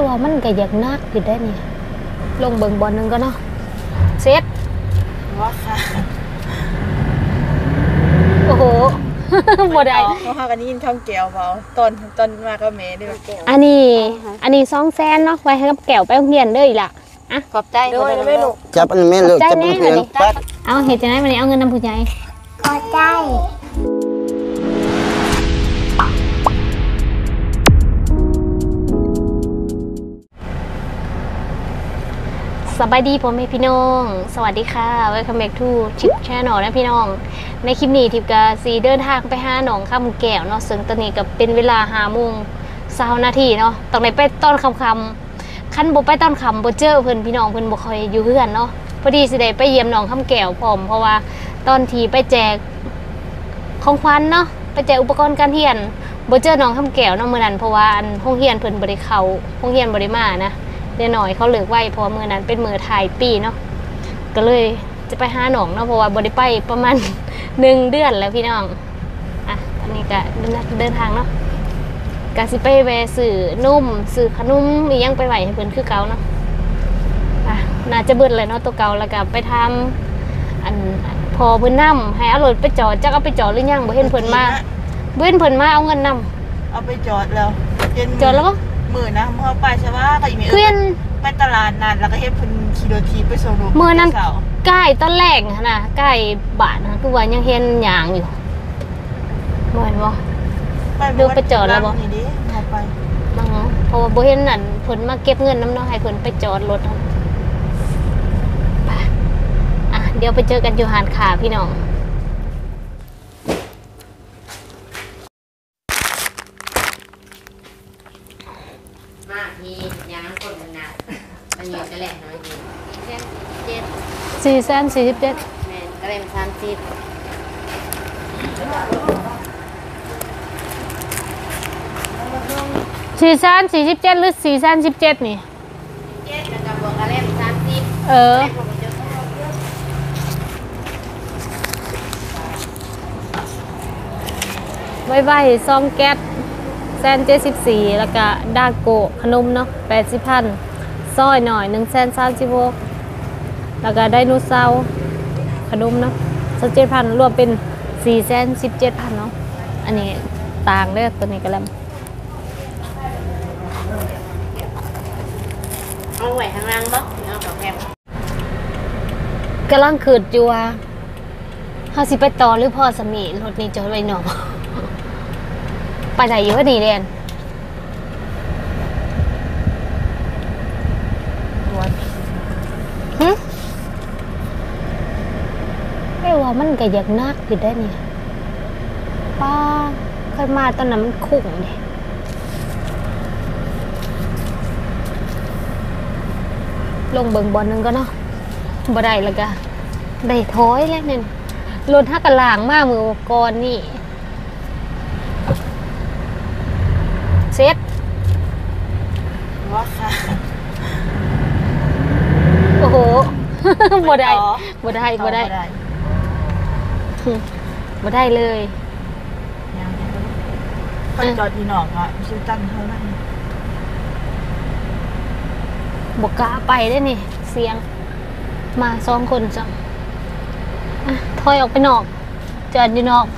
ว่ามันก็อยากนักอยู่ได้เนี่ยลงเบิ่งบอลนึงก็เนาะเซ็ตว่าค่ะโอ้โหบ่ได้เขาหากันนี่ยินคำแก้วเปล่าตอนมาก็แม่ได้แก้วอันนี้200,000เนาะไว้ให้กับแก้วไปโรงเรียนเด้ออีล่ะอ่ะขอบใจด้วยไม่ลูกจับอันแม่ลูกจับเพื่อนปั๊บเอาเฮ็ดจังได๋มื้อนี้เอาเงินนำผู้ใหญ่ขอใจสบายดีพ่อแม่พี่น้องสวัสดีค่ะ Welcome back to Chip Channel นะพี่น้องในคลิปนี้ทิพย์ก็สิเดินทางไปหาหนองคำแก้วเนาะซึ่งตอนนี้ก็เป็นเวลา5:20 นาทีเนาะต้องได้ไปต้อนคำคันบ่ไปต้อนคำบ่เจอเพิ่นพี่น้องเพิ่นบ่ค่อยอยู่เฮือนเนาะพอดีสิได้ไปเยี่ยมหนองคำแก้วพร้อมเพราะว่าตอนที่ไปแจกของขวัญเนาะไปแจกอุปกรณ์การเรียนบ่เจอหนองคำแก้วเนาะมื้อนั้นเพราะว่าอันโรงเรียนเพิ่นบ่ได้เข้าโรงเรียนบ่ได้มานะเดี๋ยวหน่อยเขาเลิกไว้เพราะมื้อนั้นเป็นมื้อถ่ายปีเนาะก็เลยจะไปหาหนองเนาะเพราะว่าบ่ได้ไปประมาณ1 เดือนแล้วพี่น้องอ่ะตอนนี้ก็เดินทางเนาะก็สิไปแวะซื้อนุ่มซื้อขนมอีหยังไปไว้ให้เพิ่นคือเก่าเนาะอ่ะน่าจะเบิดเลยเนาะตัวเก่าแล้วก็ไปทำอันพอเพิ่นนำให้เอารถไปจอดจักเอาไปจอดหรือยังบ่เห็นเพิ่นมาบ่เห็นเพิ่นมาเอาเงินนำเอาไปจอดแล้วจอดแล้วก็มื้อนะเมื่อไปใช่ป่ะก็อีเมลไปตลาดนัดแล้วก็เฮ็ดเพิ่นขี่รถทีไปส่งลูกมื้อนั้นใกล้ตอนแรกหั่นน่ะใกล้บ้านนะคือว่ายังเห็นหยางอยู่บ่เห็นบ่ดูไปจอดแล้วบ่นี่ดิเอาไปเพราะว่าบ่เห็นนั่นเพิ่นมาเก็บเงินนำเนาะให้เพิ่นไปจอดรถไปอ่ะเดี๋ยวไปเจอกันอยู่หาดขาพี่น้องมาทียางคนมันหนักมันอยู่จะแหลกน้อยดี 447 แม่ก็เลยมัน30 447หรือ417นี่แล้วก็บวกก็เลยมัน30 ไว้ซองแก๊ส174แล้วก็ดาโกขนมเนาะ80,000ซอยหน่อย136แล้วก็ไดโนเสาร์ขนมเนาะ17,000รวมเป็น417,000เนาะอันนี้ต่างเด้อตัวนี้ก็แล้วเอาไว้ข้างล่างบ่เอากับแคบกำลังขืดอยู่ว่าเฮาสิไปต่อหรือพ่อสมีรถนี้จอดไว้หนอไปไหนอยู่วะนี่เรียนว่ามันก็อยากนักอยู่ได้เนี่ยป้าเคยมาตอนนั้นมันคุ้งเลยลงเบิ่งบอลนึงก็เนาะบ่ได้แล้วก็ได้ถอยแล้วเนี่ยรถฮักกะลางมากมือก่อนนี่เซ็ตว่าค่ะโอ้โหบ่ได้บ่ได้เลยคนจอดที่หนองอ่ะชื่อตั้งเท่านั้นบกกะไปได้นี่เสียงมา2 คนจ้ะถอยออกไปนอกจอดอยู่นอก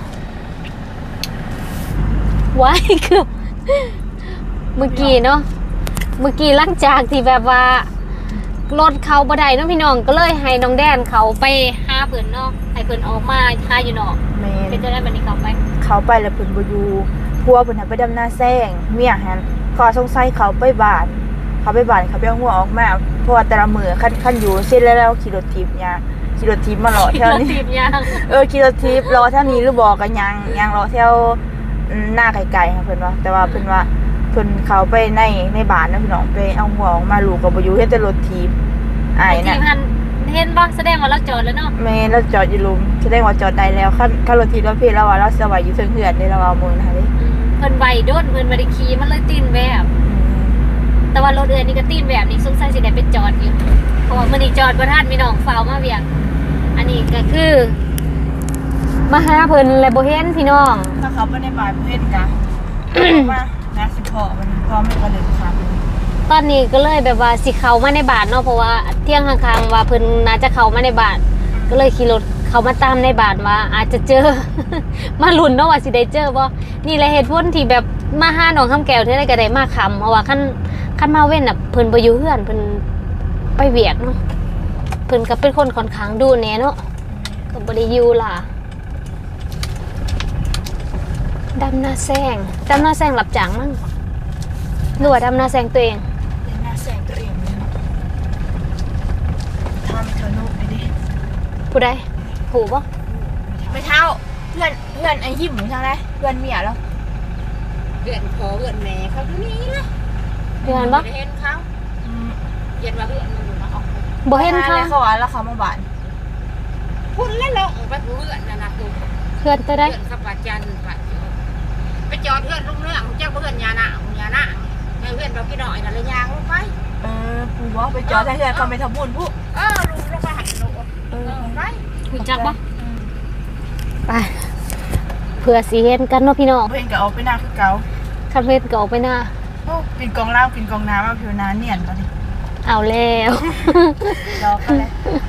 ไว้เกือบเมื่อกี้เนาะเมื่อกี้หลังจากที่แบบว่ารถเขาบ่ได้เนาะพี่น้องก็เลยให้น้องแดนเขาไปหาเพิ่นเนาะให้เพิ่นออกมาหาอยู่นอกเป็นจะได้บัดนี้เขาไปแล้วเพิ่นบ่อยู่พัวเพิ่นให้ไปดำนาแซงเมียหันขอสงสัยเขาไปบ้านเขาไปเอาหัวออกมาเพราะว่าแต่ละมื้อคันอยู่เส้นแล้วขี่รถทิพย์มาเลาะแถวนี้ขี่รถทิพย์รอแถวนี้หรือบ่ก็ยังรอแถวหน้าไกลๆค่ะเพิ่นว่าแต่ว่าเพิ่นเขาไปในบ้านนะพี่น้องไปเอาหัวออกมาลูกก็บ่อยู่เฮ็ดแต่รถทิพย์อ้ายน่ะเห็นบ่แสดงว่าเราจอดแล้วเนาะแม่เราจอดอยู่ลุมแสดงว่าจอดได้แล้วคันรถทิพย์แล้วพี่เราว่าเราสบายอยู่เทิงเฮือนได้เราเอามื้อนะคะเด้เพิ่นไวโดนเพิ่นบ่ได้ขี่มันเลยตีนแบบแต่ว่ารถเอื้อนี่ก็ตีนแบบนี้สงสัยสิได้ไปจอดอยู่เพราะว่ามื้อนี้จอดบ่ทันพี่น้องฟ้าวมาเวียงอันนี้ก็คือมาหาเพิ่นแล้วบ่เห็นพี่น้องถ้าเขาบ่ได้บ่ายเพิ่นกะว่าน่าสิพอมันพอไม่ก็เลยครับตอนนี้ก็เลยแบบว่าสิเข้ามาในบ้านเนาะเพราะว่าเที่ยงข้างๆว่าเพิ่นน่าจะเข้ามาในบ้านก็เลยขี่รถเข้ามาตามในบ้านว่าอาจจะเจอ มาลุ้นเนาะว่าสิได้เจอบ่นี่แหละเหตุผลที่แบบมาหาน้องคำแก้วเท่าใดก็ได้มาค่ำเพราะว่าคันมาเว้นน่ะเพิ่นบ่อยู่เฮือนเพิ่นไปเวียกเนาะเพิ่นก็เป็นคนค่อนข้างดุแน่เนาะก็บ่ได้อยู่ล่ะดำนาแซงรับจ้างมั้งหรือว่าดำนาแซงตัวเองเดินหน้าแซงตัวเองเลยทำเธอนุกไปดิผู้ใดผูบ่ไม่เท่าเพื่อนไอ้ยิ้มอยู่ทางไหนเพื่อนเมียแล้วเพื่อนพอเพื่อนแม่เขาที่นี่นะเดือนบ่เห็นเขาเย็นว่าเพื่อนมันมาออกบ่เห็นเขาเขาว่าแล้วเขามาบ้านพุ่นแล้วลงไปเพื่อนนะดูเพื่อนตัวใดเพื่อนขับปาจันไปจอดเพื่อนลุงเรื่องเจ้าเพื่อนยาหน้าเพื่อนเราพี่หน่อยน่ะเลยยางลงไปกูว่าไปจอดให้เพื่อนเขาไปทำบุญผู้ลุงลงไปหันลุงไปรู้จักบ่ไปเพื่อสิเห็นกันเนาะพี่น้องเพื่อนก็เอาไปหน้าคือเก่าคันเพิ่นก็ออกไปหน้าปิ่นกองล่างปิ่นกองน้ำมาผิวน้ำเนียนตอนนี้เอาแล้วรอกันเลย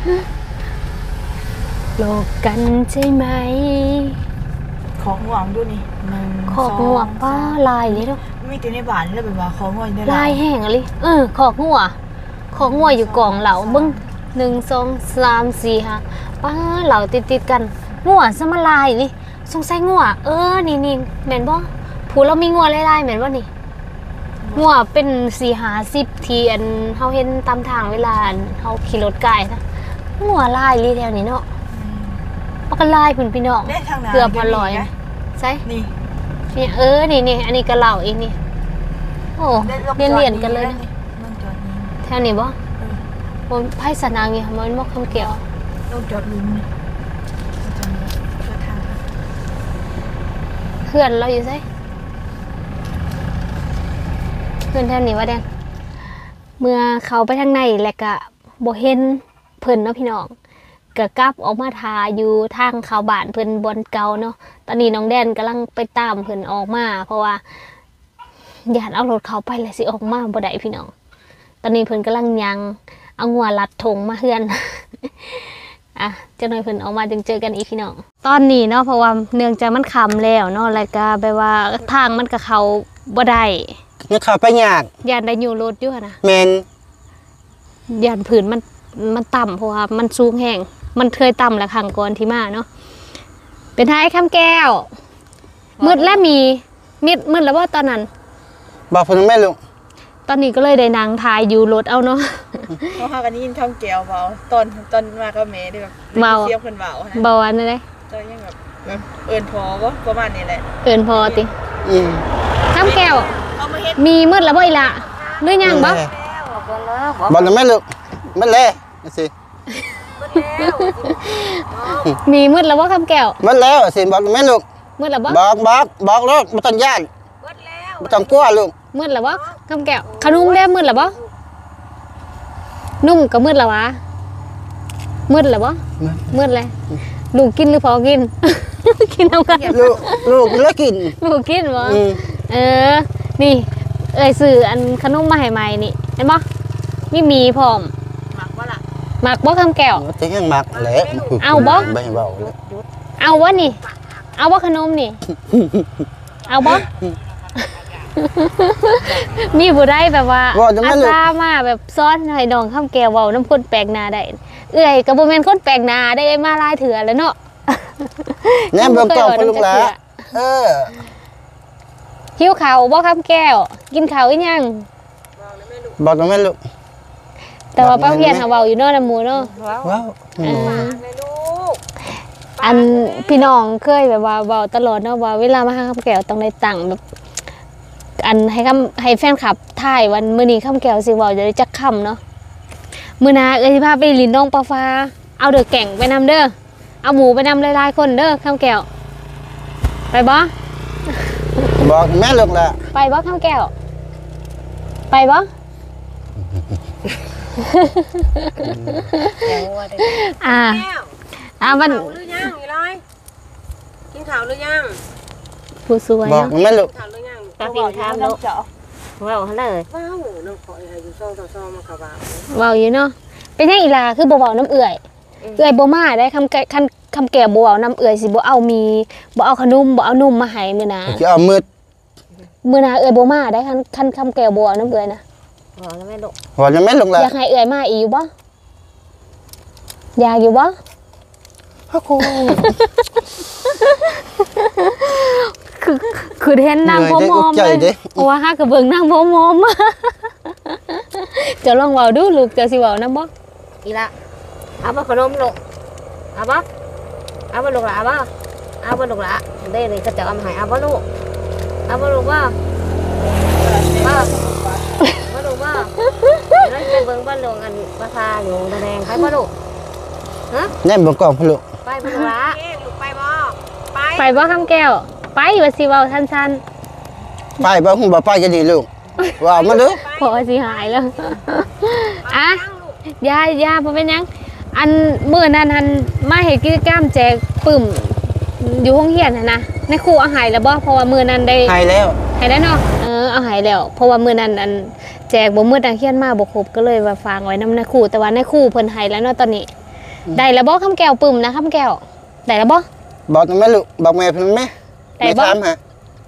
โลกกันใช่ไหมของห่วงดูนี่1 ขอกหัวป้าลายเลยเนาะมีแต่ในบ้านแล้วแบบว่าของห่วงได้ลายแห้งอะไรขอกหัวอยู่กล่องเหลาเบิ่ง1 2 3 4 5ป้าเหลาติดกันงัวซะมาลายนี่สงสัยงัวนี่แม่นบ่ผู้เรามีงัวลายๆแม่นบ่นี่งัวเป็น4-50ทีอันเฮาเห็นตามทางเวลาเฮาขี่รถไกลนะงัวลายลีแถวนี้เนาะมันก็ลายพุ่นพี่น้องได้ทางน้ำเกือบพันร้อยใช่นี่นี่นี่อันนี้ก็เหล่าอีกนี่โอ้เรียนกันเลยนะลงจอดนี้แถวนี้บ่บนไพ่สนางนี่มันบ่คำเกี่ยวลงจอดลุมนี่จอดนี้จอดทางเพื่อนเราอยู่ไสเพื่อนแถวนี้ว่าแดงเมื่อเขาไปทางในแล้วก็บ่เห็นเพิ่นเนาะพี่น้องก็กลับออกมาทาอยู่ทางเข้าบ้านเพิ่นบนเก่าเนาะตอนนี้น้องแดนกำลังไปตามเพิ่นออกมาเพราะว่าญาติเอารถเขาไปแล้วสิออกมาบ่ได้พี่น้องตอนนี้เพิ่นกำลังยังเอางัวลัดถงมาเฮือน อ่ะจังหน่อยเพิ่นออกมาจึงเจอกันอีกพี่น้องตอนนี้เนาะเพราะว่าเนื่องจากมันค่ำแล้วเนาะแล้วก็แบบว่าทางมันก็เข้าบ่ได้นี่เข้าไปยากญาติได้อยู่รถอยู่นะแม่นญาติผืนมันต่ำเพราะว่ามันสูงแห้งมันเคยต่ำแล้วครั้งก่อนที่มาเนาะเป็นท้ายคำแก้วมืดแล้วมีมืดแล้วว่าตอนนั้นบอกเพิ่นแม่ลูกตอนนี้ก็เลยได้นางทายอยู่รถเอาเนาะเขาหากันนี่ยินคำแก้วเบาตอนมาก็แม่ได้แบบเสียบเพิ่นเบาฮะเบาอันนั้นเลยก็ยังแบบเอิ้นพอบ่ประมาณนี้แหละเอินพอติอืมคำแก้วเอามาเฮ็ดมีมืดแล้วบ่อีละหรือยังบ่บอกแล้วแม่ลูกมันเลยสิมีมืดแล้วบ่คำแก้วมันแล้วสิบอกแม่ลูกมืดแล้วบ่บอกรถบ่ต้องย่านบ่ต้องกลัวลูกมืดแล้วบ่คำแก้วขนมได้มืดแล้วบ่นุ่มก็มืดแล้ววะมืดแล้วบ่มืดเลยลูกกินหรือพอกิน กินเอากันลูกแล้วกินลูกกินบ่อืมนี่สื่ออันขนมมาให้ใหม่นี่เห็นบ่มีพร้อมหมักบ่ล่ะหมักบ่คำแก้วจะยังมักแหละเอาบ่บ่ให้เว้าเลยเอาวะนี่ เอาบ่ขนมนี่ เอาบ่ มีบ่ได้แบบว่าอาสามาแบบซ้อนให้น้องคำแก้วเว้าน้ำคนแปลกหน้าได้ก็บ่แม่นคนแปลกหน้าได้มาหลายเถื่อแล้วเนาะแน่เบิ่งกล้องพุ่นลูกหลาหิวข้าวบ่คำแก้ว กินข้าวอีหยังบอกแล้วแม่ลูกแต่ว่าป้าเพียนเขาเว้าอยู่เนาะน้ำหมูเนาะว้าวอันพี่น้องเคยแบบว่าเว้าตลอดเนาะว่าเวลามาหาคำแก้วต้องได้ตังค์แบบอันให้แฟนคลับถ่ายวันมื้อนี้คำแก้วสิเว้าจะได้จักค่ำเนาะมื้อหน้าสิพาไปลินน้องปลาฟ้าเอาเด้อแก่งไปนำเด้อเอาหมูไปนำหลายๆคนเด้อคำแก้วไปบ่บอกแม่ลูกล่ะไปบ่คำแก้วไปบ่มันหรือยังอีร้อยกินข้าวหรือยังผู้สวยบอกเนาะแม่ลูกข้าวหรือยังตาฟินถามแล้วเว้าหั่นเลยว้าวน้องขอยอายุซ่อมันก็ว่าเว้าอยู่เนาะเป็นยังอีลาคือบ่เว้าน้ำเอื่อยเอื่อยบ่มาได้คำแก่บ่เว้าน้ำเอื่อยสิบ่เอาบ่เอาขนมบ่เอานมมาให้มื้อหน้าจะเอามืดมื้อหน้าเอื่อยบ่มาได้คันคำแก่บ่เอาน้ำเอื่อยนะเว้าแล้วแม่ลูกหัวจะไม่ลงละอยากให้เอื่อยมาอีกอยู่บ่อยากอยู่บ่พ่อครูคือเห็นนางพมอมเลยเพราะว่าฮักกับเบิ่งนางพมอมจะลองเว้าดูลูกจะสิเว้านำบ่อีละเอาบ่ขนมลูกเอาบ่เอาบ่ลูกละเอาบ่เอาบ่ลูกละได้เลยเขาจะเอามาให้เอาบ่ลูกเอาบ่ลูกบ่บ่บ่ลูกบ่นั่นไปเบิ่งบ้านหลวงอันราคาอยู่ตะแดงไปบ่ลูกฮะแน่บนกล่องพ่อลูกไปบ่ลูกละลูกไปบ่ไปไปบ่คำแก้วไปว่าสิเว้าสั้นไปบ่หุ่นบ่ไปจะดีลูกว่ามาดูๆพอสิหายแล้วอ่ะยาบ่เป็นหยังอันมื้อนั้นหันมาเฮ็ดกิจกรรมแจกปึ้มอยู่โรงเรียนน่ะนะในครูเอาให้แล้วบ่เพราะว่ามื้อนั้นได้ให้แล้วให้ได้เนาะเอาให้แล้วเพราะว่ามื้อนั้นอันแจกบ่มื้อนักเรียนมาบ่ครบก็เลยว่าฝากไว้นำในครูแต่ว่าในครูเพิ่นให้แล้วเนาะตอนนี้ได้แล้วบ่คำแก้วปึ้มนะคำแก้วได้แล้วบ่บอกแม่ลูกบอกแม่เพิ่นแม่ได้ไม่บ่ถามฮะ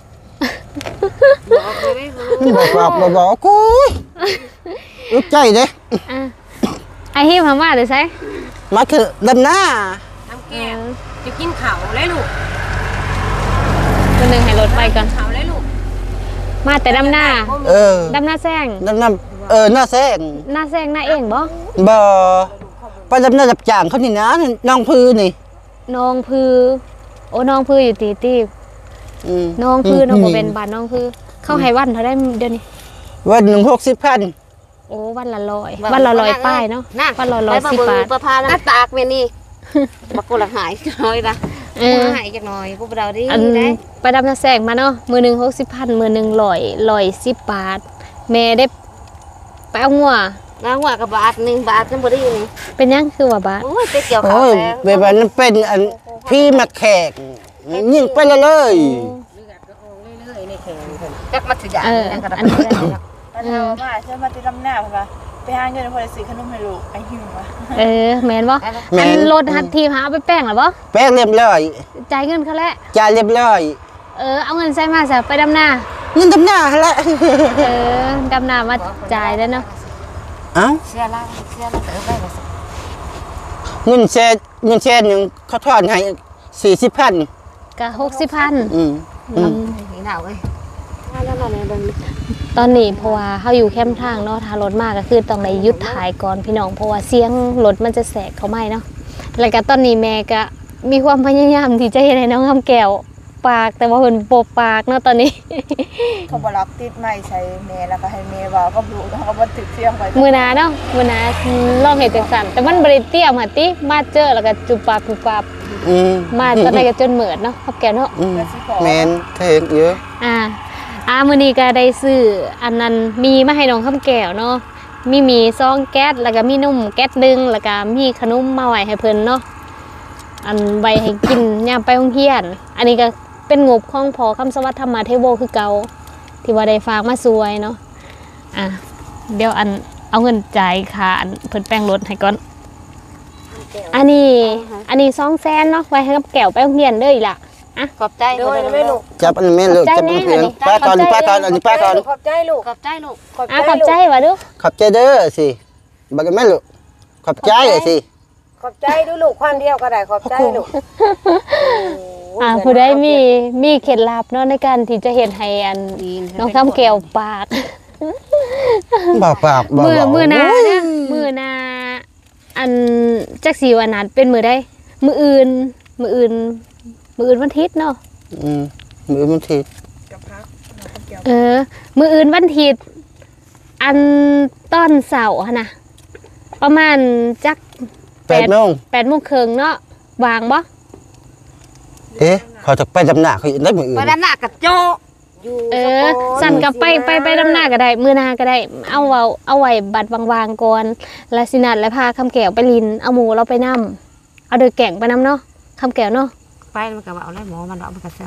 บอกเลยไหมบอกกูอึกใจเด้อ่ะไอ้ฮิมหามาเด้อไสมาเถอะดำหน้าน้ำแก้วจะกินข้าวเลยลูกตัวหนึงให้รถไปก่อนข้าวเลยลูกมาแต่ดำหน้าเออดำหน้าแซงดำน้ำหน้าแซงหน้าแซงหน้าเองบ่บ่ไปดำหน้าจับจ่างเขานี่นะน้องพื้นนี่น้องพือโอ้น้องพืออยู่ตี น้องพือน้องบ่เป็นบ้านน้องพือเข้าให้วันเท่าได้เดี๋ยวนี้วัน160,000 โอ้วันละ100วันละ100ป้ายเนาะวันละ110 บาทประพาแล้วตากเมนี่บักกูละหายน้อยละกูหายจักหน่อยกูบ่ได้ดิอันได้ไปดำนาแสงมาเนาะมือหนึ่ง60,000มือหนึ่ง110 บาท แม่ได้ไปเอางัวงาหัวกับบาท1 บาทจังบ่ได้อยู่นี่เป็นยังคือว่าบาทโอ้ยไปเกี่ยวข้าวโอ้ยแล้วแบบนั้นเป็นอันพี่มาแขกยิ่งไปเลยเลือดก็ออกเรื่อยๆในแขนเพิ่นจักมัธยาอันกระนี้ได้ปัญหาว่าเชื่อมาติดลำหน้าเพิ่นว่าไปหาเงินพอได้ซื้อขนมให้ลูกไอ้หิวว่ะแม่นบ่อันรถหัดทีมหาเอาไปแป้งหรอบ่แป้งเรียบร้อยจ่ายเงินเขาแล้วจ่ายเรียบร้อยเอาเงินใส่มาซะไปดำนาเงินดำหน้าละดำนามาจ่ายแล้วเนาะเอ้าเสียละเติบได้บ่เงินแชร์หนึ่งเขาทอนให้40,000 ก็60,000 นี่หนาวเอ้ยแล้วเราเนี่ยเบิ่งตอนนี้เพราะว่าเขาอยู่แคมป์ทางเนาะถ้ารถมากก็คือต้องได้หยุดถ่ายก่อนพี่น้องเพราะว่าเสียงรถมันจะแสกเข้าไม่เนาะแล้วก็ตอนนี้แม่ก็มีความพยายามที่จะเห็นให้น้องคำแก้วปากแต่ว่าเพิ่นบ่ปากเนาะตอนนี้เขาบ่รักติดไม้ใส่แม่แล้วก็ให้แม่เว้ากับลูกแล้วก็บ่ถึกเสียงไปมือหนาเนาะมือหนาลองเห็ดจังสันแต่มันบริเตรียมค่ะติมาเจอแล้วก็จุบปาบมาตอนไหนก็จนเหมือดเนาะคำแก้วเนาะแมนเทงเยอะมื้อนี้ก็ได้ซื้ออันนั้นมีมาให้น้องคำแก้วเนาะมีซองแก๊สแล้วก็มีนมแก๊สนึงแล้วก็มีขนมมาไว้ให้เพิ่นเนาะอันไว้ให้กินยามไปโรงเรียนอันนี้ก็เป็นงบของพอคำสวัสดิ์ธรรมเทโวคือเก่าที่ว่าได้ฝากมาซวยเนาะเดี๋ยวเอาเงินจ่ายค่าอันเพิ่นแป้งรถให้ก่อนอันนี้200,000เนาะไว้ให้กับแก้วไปโรงเรียนเด้ออีหล่ะขอบใจโดยแม่ลูกจับอันแม่ลูกจับอันเพียงป้าก่อนอันนี้ป้าก่อนขอบใจลูกขอบใจลูกขอบใจว่ะดูขอบใจเด้อสิบักแม่ลูกขอบใจสิขอบใจดูลูกความเดียวก็ได้ขอบใจลูกผู้ใดมีเคล็ดลับเนาะในการที่จะเห็นให้อันน้องคำแก้วปากปากมือนานะมือนาอันจักสีวันนัดเป็นมือได้มืออื่นวันอาทิตย์เนาะมือมันทีกับพักมืออื่นวันอาทิตย์อันตอนเสาร์หั่นนะประมาณจัก 8 โมง 8 โมงครึ่งเนาะวางบ่เขาจะไปดำหน้าเขาได้มืออื่นไปด้านหน้ากับโจสั่นกับไปดำหน้าก็ได้มือนาก็ได้เอาไว้บัดวางๆก่อนแล้วสินัดและพาคำแก้วไปลินเอาหมูเราไปนํเอาโดยแก่งไปนํเนาะคำแก้วเนาะไปมันก็เอาแล้วหมอมันเอาไปกระเซา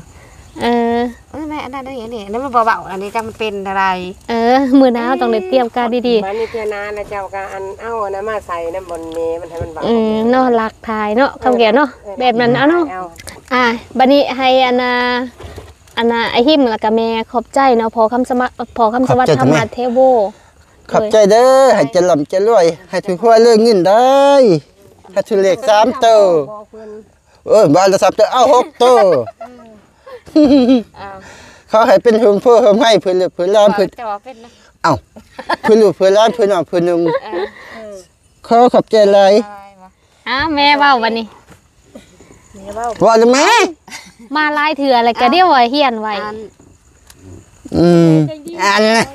เออแม่อันนั้นอย่างนี้แล้วมันเบาๆอันนี้จะมันเป็นอะไรมือหนาวต้องได้เตรียมการดีมันนี่เพื่อนนาแล้วเจ้าก็อันเอานะมาใส่น้ำบนเมมันให้มันเบาๆเนาะหลักทายเนาะคำแก้วเนาะแบบนั้นเอาเนาะบัดนี้ให้อันน่ะไอ้หิมแล้วก็แม่ขอบใจเนาะพอคำสวัสดิ์ธรรมะเทโวขอบใจเด้อให้เจะหล่ำจะรวยให้ถือหัวเรื่องเงินได้ให้ถือเลข3ตัวบ้านละ3ตัวเอา6ตัวเขาให้เป็นหุ่นเพื่อให้เพื่อนเพื่อนล้านเพื่อนจะว่าเป็นนะเอ้าเพื่อนลูกเพื่อนล้านเพื่อนน้องเพื่อนนึงขอบใจหลายแม่เว้าวันนี้ว่าแล้วแม่มาลายเถื่ออะไรก็เดียวว่าเฮียนไว้อันนะ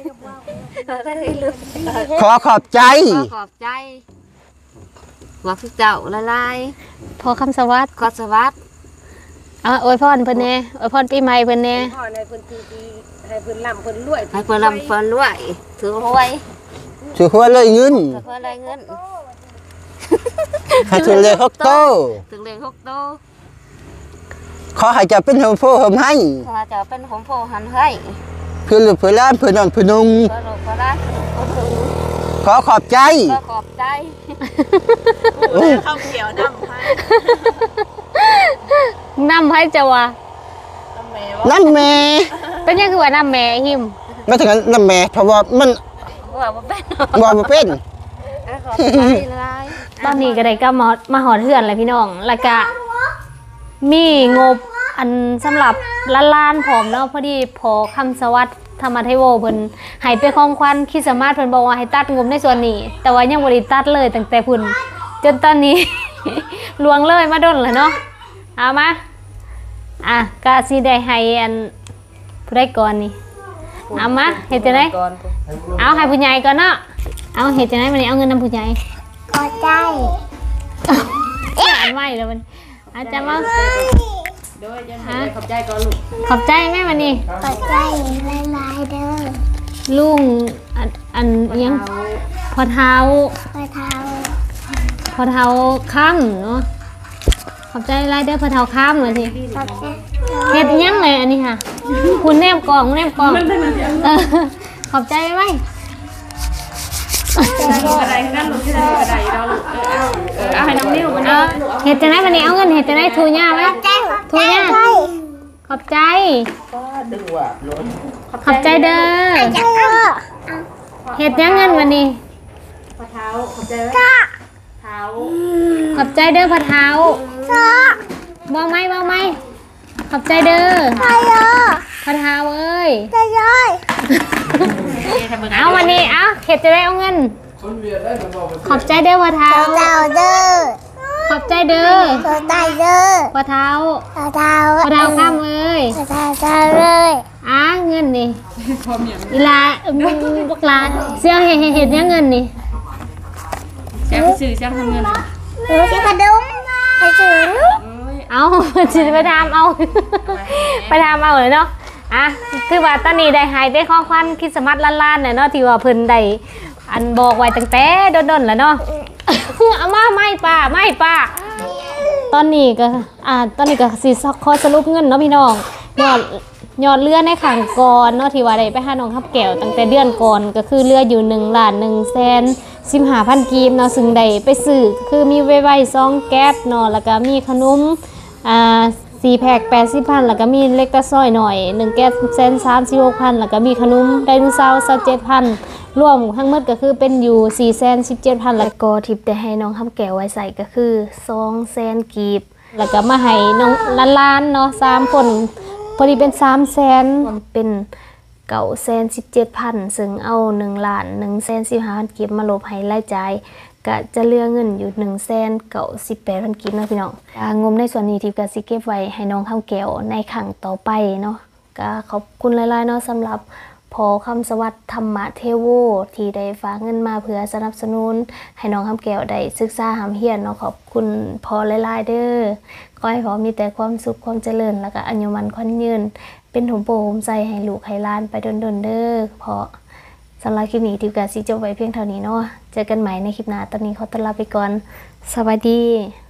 ขอบใจขอบใจว่าคือเจ้าละลายพอคำสวัสดิ์ขอสวัสดิ์อวยพรเพิ่นแน่อวยพรปีใหม่เพิ่นแน่พ่อในพื้นที่ให้พื้นลำพื้นรวยให้เพิ่นลำเพิ่นรวยถือรวยถือหัวเลยเงินถือเพิ่นได้เงินให้ถือเลข6ตัวถึงเลข6โตขอให้เจะเป็นหุ่นเพื่อให้ถ้าจะเป็นผมโพหันให้เพื่อนลูกเพื่อนล้านเพื่อนน้องเพื่อนนึงก็ลงก็ได้ขอบใจก็ขอบใจข้าวเขียวน้ำให้นำให้เจ้าว่าน้ำแม่เป็นยังคือว่านำแม่หิมไม่ถึงน้ำแม่เพราะว่ามันว่าบ่เป็นว่าบ่เป็นขอบใจละลายตอนนี้ก็ได้ก็มาหอดเฮือนเลยพี่น้องแล้วก็มีงบอันสำหรับล้านๆผมเนาะพอดีพอคำสวัสดิ์ธรรมเทโวเพิ่นให้ไปของขวัญคริสต์มาสเพิ่นบอกว่าให้ตัดงบในส่วนนี้ แต่ว่ายังบ่ได้ตัดเลยตั้งแต่พุ่นจนตอนนี้ ลวงเลยมาดนแล้วเนาะเอามาก็สิได้ให้อันผู้ใดก่อนนี่เอามาเฮ็ดจังได๋เอาให้ผู้ใหญ่ก่อนเนาะเอาเฮ็ดจังได๋มื้อนี้เอาเงินนำผู้ใหญ่ขอใจอ่านไม่แล้วมันอาจจะมาขอบใจก่อนลูกขอบใจแม่มันนี่ขอใจลายๆเด้อลุงอันยังพอเท้าขอเท้าพอเท้าค่ำเนาะขอบใจไรเด้อพอเท้าค่ำเลยทีขอบใจเฮ็ดยังเลยอันนี้ค่ะ คุณแนมกล่องเออขอบใจไหมอะไรนั่นลูกที่ไหนอะไรเราลูกเอาให้น้องนิ้วมันเห็ดจะได้วันนี้เอาเงินเห็ดจะได้ทูญ่าไหมทูญ่าขอบใจขอบใจเด้อจักรเห็ดยังเงินวันนี้เท้าขอบใจไหมเท้าขอบใจเด้อพอเท้าก็บ่ไหมขอบใจเด้อใครเยอะพอเท้าเอ้ยจะย่อยเอาวันนี้เอาเห็ดจะได้เอาเงินขอบใจเด้อพอเท้าเต่าเด้อขอบใจเด้อตัวไตเด้อพอเท้าเต่าพอเท้าข้ามเอ้ยเต่าเลยเงินนี่อีลามึงบักลาเสียเห็ดยังเงินนี่แจ้งสื่อแจ้งทำเงินที่กระดุมไปถึงเอาจะไปทำเอาไปทำเอาเลยเนาะคือว่าตอนนี้ได้หายได้ข้อควันคริสต์มาสล้านๆเนี่ยเนาะที่ว่าเพิ่นได้อันบอกไว้ตั้งแต่ดนๆแล้วเนาะ เอามาไม่ป้าตอนนี้ก็สิขอสรุปเงินเนาะพี่น้องยอดเรือในขังก่อนเนาะที่ว่าได้ไปหาน้องทับแก้วตั้งแต่เดือนก่อนก็คือเรืออยู่1,115,000 กีบเนาะซึ่งได้ไปซื้อคือมีไว้2แก๊สเนาะแล้วก็มีขนม4แพ็ค80,000แล้วก็มีเล็กตะซอยหน่อย1แก๊ส136,000แล้วก็มีขนมไดโนเสาร์27,000รวมทั้งหมดก็คือเป็นอยู่417,000แล้วก็ทิปได้ให้น้องทับแก้วไว้ใส่ก็คือ200,000 กีบแล้วก็มาให้น้องล้านๆเนาะ3คนพอดีเป็น300,000เป็น917,000ซึ่งเอา1,145,000 กีบมาลบให้รายจ่ายก็จะเหลือเงินอยู่1,098,000 กีบนะพี่น้องงมในส่วนนี้ทิพย์ก็สิเก็บไว้ให้น้องข้าวแก้วในครั้งต่อไปเนาะก็ขอบคุณหลายๆเนาะสำหรับพอคำสวัสดิ์ธรรมเทโวที่ได้ฝากเงินมาเพื่อสนับสนุนให้น้องข้าวแก้วได้ศึกษาหำเฮียนเนาะขอบคุณพอหลายๆเด้อขอให้พอมีแต่ความสุขความเจริญแล้วก็อายุมันขวัญยืนเป็นถุงโป่งใจให้ลูกให้หลานไปดนๆเด้อพอสำหรับคลิปนี้ทิพย์ก็สิจบไว้เพียงเท่านี้เนาะเจอกันใหม่ในคลิปหน้าตอนนี้ขอตัวลาไปก่อนสวัสดี